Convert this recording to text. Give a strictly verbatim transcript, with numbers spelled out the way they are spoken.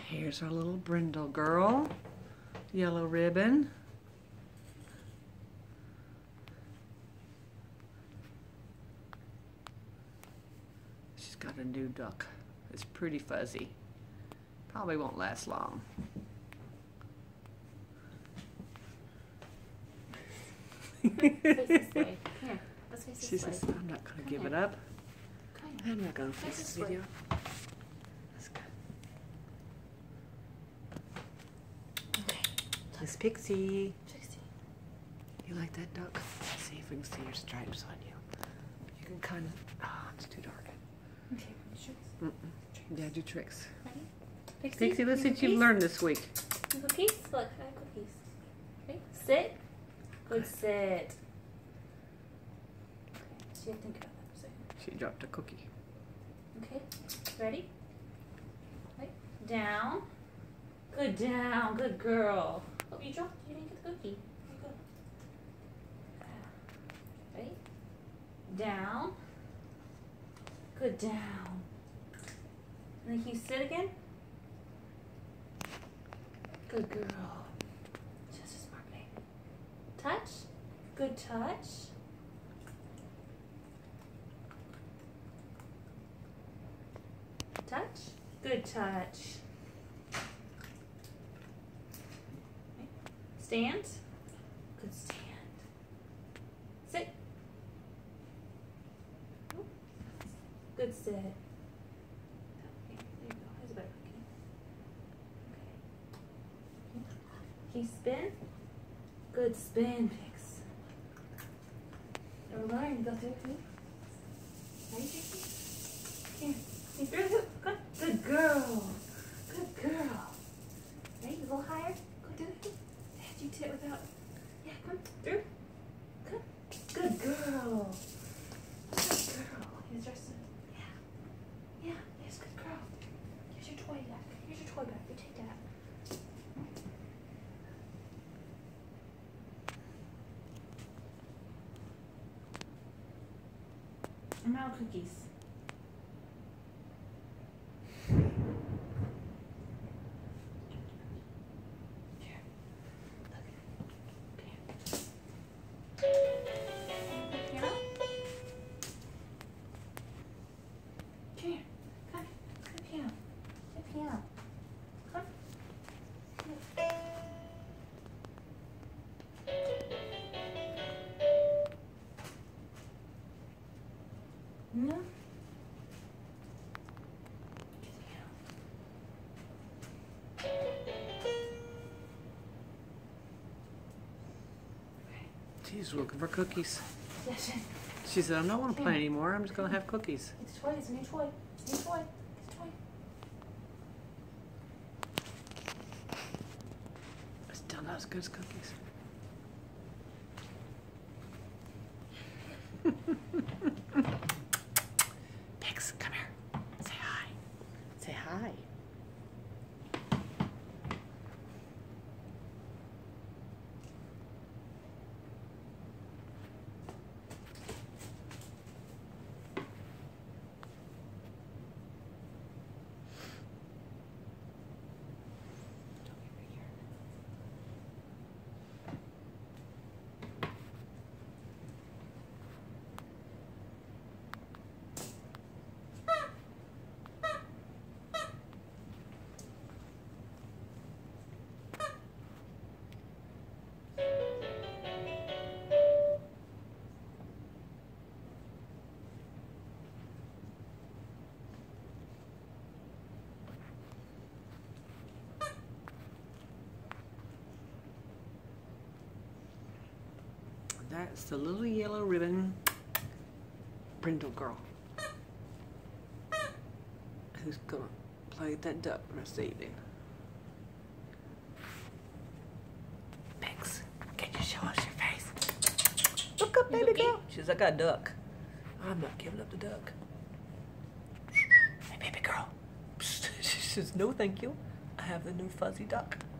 Here's our little brindle girl. Yellow ribbon. She's got a new duck. It's pretty fuzzy. Probably won't last long. Face this way. Here, let's face She this way. says, I'm not going to give here. it up. Come here. I'm not going to face Face this this way. video. Let's go. Okay. Miss Pixie. Trixie. You like that duck? Let's see if we can see your stripes on you. You can kind of... Oh, it's too dark. Okay. Tricks. Mm-mm. Dad, do tricks. Ready? Pixie, Pixie, let's see you what you've cookies? learned this week. You cookies? Look, I have cookies. Okay. Sit. Good sit. Okay. So you have to think about that for a second. She dropped a cookie. Okay. Ready? Right. Down. Good down. Good girl. Oh, you dropped. You didn't get the cookie. Oh, good. Ready? Down. Good down. And then can you sit again? Good girl. Just as smart baby. Touch. Good touch. Touch. Good touch. Okay. Stand. Good stand. Sit. Good sit. Okay, there you go. Here's a better cookie. Okay. Can you spin? Good spin, Pix. We're learning to go through it. Ready, Pixie? Here. You through the hoop. Good. Good girl. Good girl. Ready? A little higher. Go through the hoop. Dad, you sit without. Yeah, come through. Good. Good girl. Good girl. Here's your son. Yeah. Yeah. Yes, good girl. Here's your toy back. Here's your toy back. You take that. I'm out of cookies. Here. Look. Here. Here. Come here. Come. Come here. Come here. Come. No. She's looking for cookies. Yes. She said, I don't want to play anymore. I'm just going to have cookies. It's a toy. It's a new toy. It's a new toy. It's a toy. It's still not as good as cookies. Pix, come here. Say hi. Say hi. That's the little yellow ribbon brindle girl who's gonna play with that duck the rest of the evening. Pix, can you show us your face? Look up, baby girl. She's like a duck. I'm not giving up the duck. Hey, baby girl. She says, no, thank you. I have the new fuzzy duck.